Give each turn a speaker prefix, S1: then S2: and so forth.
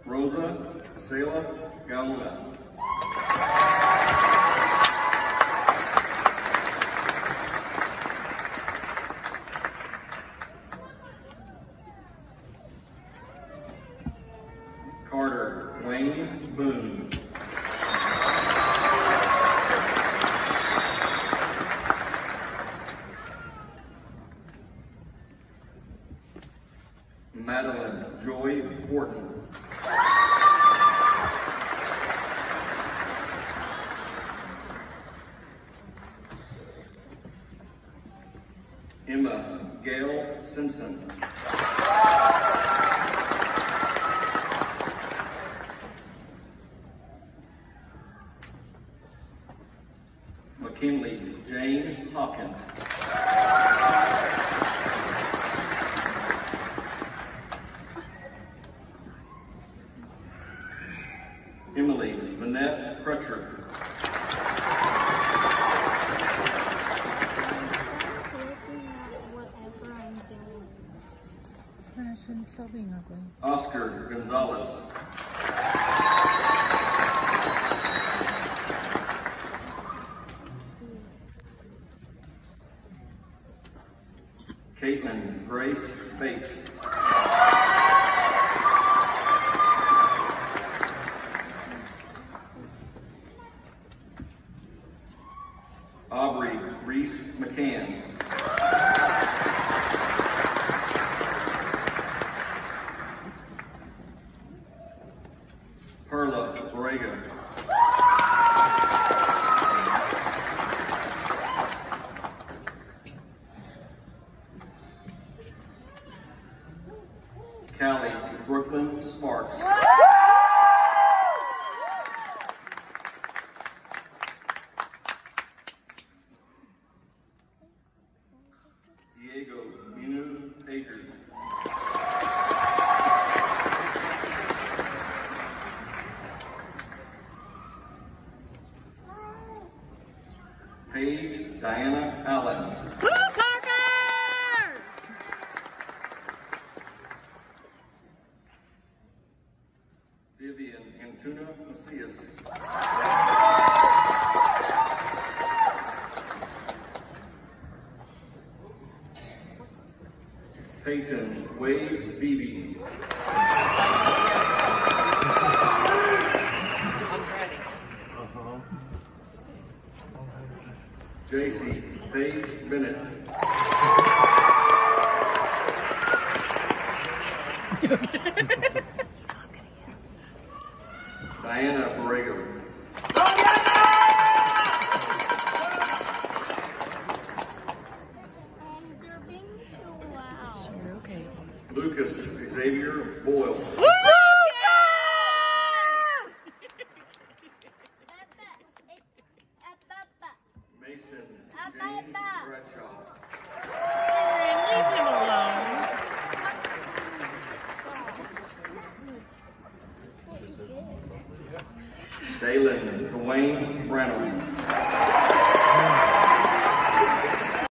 S1: Rosa Sela Galuna. Carter Wayne Boone. Madeline Joy Horton. Emma Gail Simpson. McKinley Jane Hawkins. Emily Vanette Crutcher.
S2: I shouldn't stop being ugly.
S1: Oscar Gonzalez. Caitlin Grace Bates. Aubrey Reese McCann. Perla Borrega. Callie Brooklyn Sparks. Diego Minu Pagers. Paige Diana Allen. Vivian Antuna Macias. Peyton Wade Beebe. JC Paige Bennett. Diana Borrego.
S2: You're okay.
S1: Lucas Xavier Boyle. Mason James Bradshaw.
S2: Leave him alone.
S1: Dalen Dwayne Branham.